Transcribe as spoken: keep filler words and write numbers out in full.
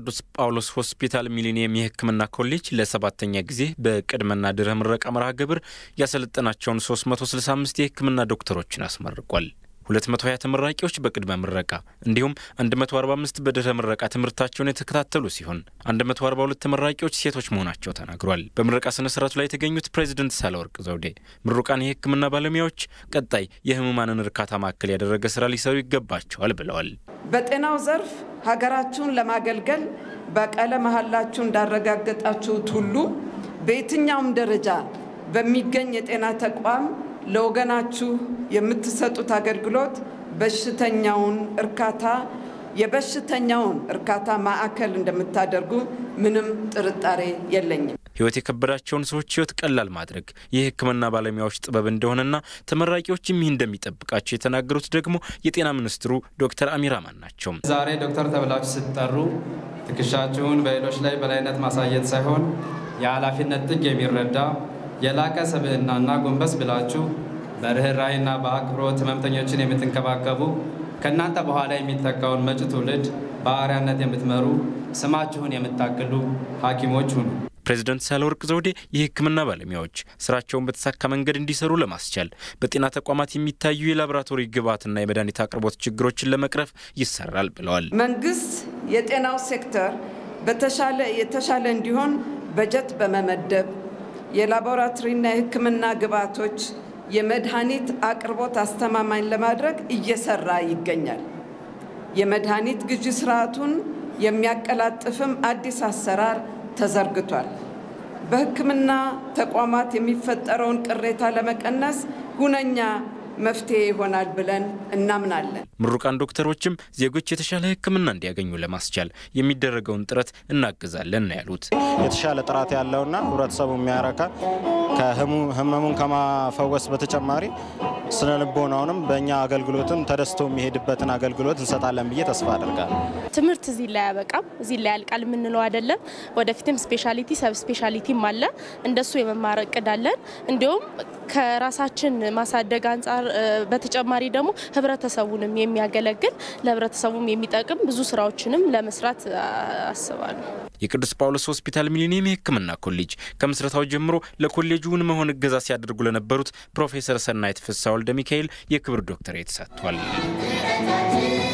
ቅዱስ ጳውሎስ ሆስፒታል ሚሊኒየም የሕክምና ኮሌጅ ለሰባተኛ ጊዜ በቅድመና ድህረ ምረቃ መርሃ ግብር ያሰለጠናቸውን ሶስት መቶ ስልሳ አምስት የሕክምና ዶክተሮችን አስመርቋል። ሁለት መቶ ሀያ ተመራቂዎች በቅድመ ምረቃ እንዲሁም አንድ መቶ አርባ አምስት በድህረ ምረቃ ትምህርታቸውን የተከታተሉ ሲሆን አንድ መቶ አርባ ሁለት ተመራቂዎች ሴቶች መሆናቸው ተናግሯል። በምረቃ ስነ ስርዓቱ ላይ የተገኙት ፕሬዝዳንት ሳህለወርቅ ዘውዴ ምሩቃን የሕክምና ባለሙያዎች ቀጣይ የህሙማንን እርካታ ማዕከል ያደረገ ስራ ሊሰሩ ይገባቸዋል ብለዋል። በጤናው ዘርፍ ሀገራችሁን ለማገልገል በቃለ መሐላችሁ እንዳረጋገጣችሁት ሁሉ በየትኛውም ደረጃ በሚገኝ የጤና ተቋም ለወገናችሁ የምትሰጡት አገልግሎት በሽተኛውን እርካታ የበሽተኛውን እርካታ ማዕከል እንደምታደርጉ ምንም ጥርጣሬ የለኝም። ህይወት የከበዳቸውን ሰዎች ህይወት ቀላል ማድረግ የሕክምና ባለሙያዎች ጥበብ እንደሆነና ተመራቂዎችም ይህ እንደሚጠብቃቸው የተናገሩት ደግሞ የጤና ሚኒስትሩ ዶክተር አሚር አማን ናቸው። ዛሬ ዶክተር ተብላችሁ ስትጠሩ ትከሻችሁን በሌሎች ላይ በላይነት ማሳየት ሳይሆን የኃላፊነት ጥግ የሚረዳ የላቀ ሰብዕናና ጎንበስ ብላችሁ በርህራሄና በአክብሮት ህመምተኞችን የምትንከባከቡ ከናንተ በኋላ የሚተካውን መጪ ትውልድ በአርአያነት የምትመሩ ስማችሁን የምታክሉ ሐኪሞች ሁኑ። ፕሬዝዳንት ሳህለወርቅ ዘውዴ የሕክምና ባለሙያዎች ስራቸውን በተሳካ መንገድ እንዲሰሩ ለማስቻል በጤና ተቋማት የሚታዩ የላቦራቶሪ ግብዓትና የመድኃኒት አቅርቦት ችግሮችን ለመቅረፍ ይሰራል ብለዋል። መንግስት የጤናው ሴክተር በተሻለ የተሻለ እንዲሆን በጀት በመመደብ የላቦራቶሪና የሕክምና ግብዓቶች የመድኃኒት አቅርቦት አስተማማኝ ለማድረግ እየሰራ ይገኛል። የመድኃኒት ግዢ ስርዓቱን የሚያቀላጥፍም አዲስ አሰራር ተዘርግቷል። በሕክምና ተቋማት የሚፈጠረውን ቅሬታ ለመቀነስ ሁነኛ መፍትሄ ይሆናል ብለን እናምናለን። ምሩቃን ዶክተሮችም ዜጎች የተሻለ ሕክምና እንዲያገኙ ለማስቻል የሚደረገውን ጥረት እናግዛለን ያሉት የተሻለ ጥራት ያለውና ህብረተሰቡ የሚያረካ ከህመሙን ከማፈወስ በተጨማሪ ስነልቦናውንም በእኛ አገልግሎትም ተደስቶ የሚሄድበትን አገልግሎት እንሰጣለን ብዬ ተስፋ አደርጋለሁ። ትምህርት እዚህ ላይ ያበቃም እዚህ ላይ ያልቃል ምንለው አይደለም። ወደፊትም ስፔሻሊቲ ሰብ ስፔሻሊቲም አለ እንደሱ የመማር እቅድ አለን። እንዲሁም ከራሳችን ማሳደግ አንፃር በተጨማሪ ደግሞ ህብረተሰቡንም የሚያገለግል ለህብረተሰቡም የሚጠቅም ብዙ ስራዎችንም ለመስራት አስባለሁ። የቅዱስ ጳውሎስ ሆስፒታል ሚሊኒየም የሕክምና ኮሌጅ ከምስረታው ጀምሮ ለኮሌጁን መሆን እገዛ ሲያደርጉ ለነበሩት ፕሮፌሰር ሰናይት ፍስሐ ወልደ ሚካኤል የክብር ዶክተሬት ሰጥቷል።